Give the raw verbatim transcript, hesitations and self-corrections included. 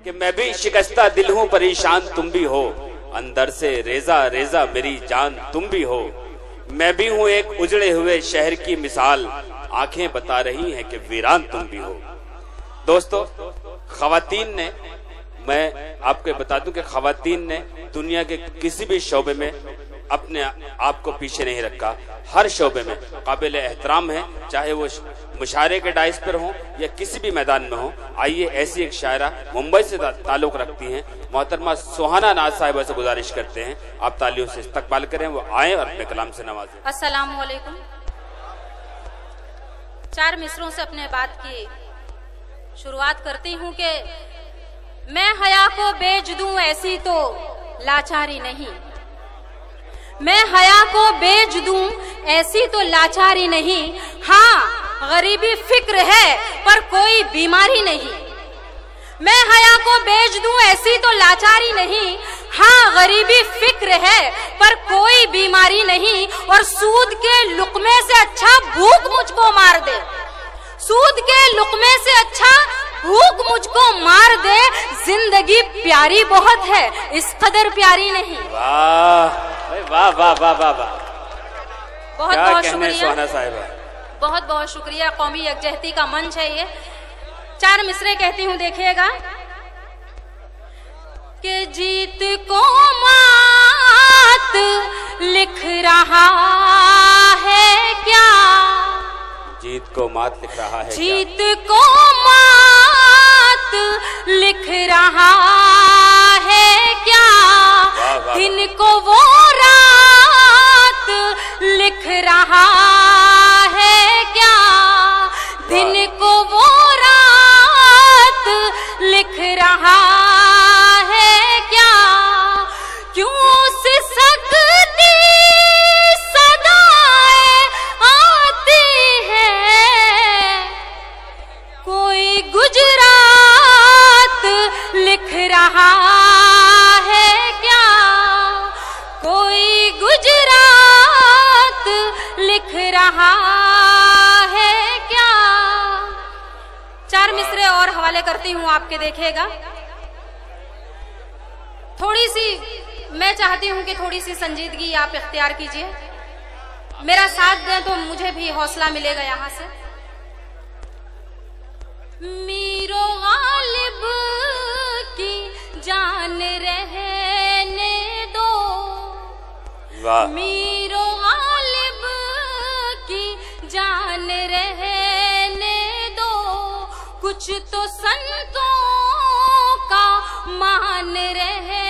कि मैं भी शिकस्ता दिल हूँ परेशान तुम भी हो, अंदर से रेजा रेजा मेरी जान तुम भी हो। मैं भी हूँ एक उजड़े हुए शहर की मिसाल, आंखें बता रही हैं कि वीरान तुम भी हो। दोस्तों, खवातीन ने, मैं आपको बता दूं कि खवातीन ने दुनिया के किसी भी शोबे में अपने आप को पीछे नहीं रखा, हर शोबे में काबिल एहतराम है, चाहे वो मुशायरे के डाइस पर हो या किसी भी मैदान में हो। आइए ऐसी एक शायरा मुंबई से ताल्लुक रखती हैं, मोहतरमा सुहाना नाज साहिबा से गुजारिश करते हैं आप तालियों से इस्तकबाल करें, वो आए और अपने कलाम से नवाजें। अस्सलाम वालेकुम। चार मिसरों से अपने बात की शुरुआत करती हूँ कि मैं हया को बेच दूं ऐसी तो लाचारी नहीं, मैं हया को बेच दूं ऐसी तो लाचारी नहीं, हाँ गरीबी फिक्र है पर कोई बीमारी नहीं। मैं हया को बेच दूं ऐसी तो लाचारी नहीं, हाँ गरीबी फिक्र है पर कोई बीमारी नहीं। और सूद के लुकमे से अच्छा भूख मुझको मार दे, सूद के लुकमे से अच्छा भूख मुझको मार दे। जिंदगी प्यारी बहुत है, इस कदर प्यारी नहीं। वाह वाह वाह वाह वाह वाह, बहुत बहुत शुक्रिया सुहाना साहिबा, बहुत बहुत शुक्रिया। कौमी यकजहती का मंच है ये। चार मिसरे कहती हूँ, देखिएगा कि जीत को मात लिख रहा है क्या, जीत को मात लिख रहा है, जीत को मात लिख रहा है क्या, दिन को वो रात लिख रहा है क्या, दिन को वो रात लिख रहा है क्या। क्यों सिसकती सदाएं आती है, कोई गुजरात लिख रहा है क्या, कोई गुजरात लिख रहा है क्या। चार मिसरे और हवाले करती हूँ आपके, देखिएगा। थोड़ी सी मैं चाहती हूँ कि थोड़ी सी संजीदगी आप इख्तियार कीजिए, मेरा साथ दें तो मुझे भी हौसला मिलेगा यहाँ से। मीरो गालिब की जान रहने दो, मीरो गालिब की जान रहने दो, कुछ तो संतों का मान रहे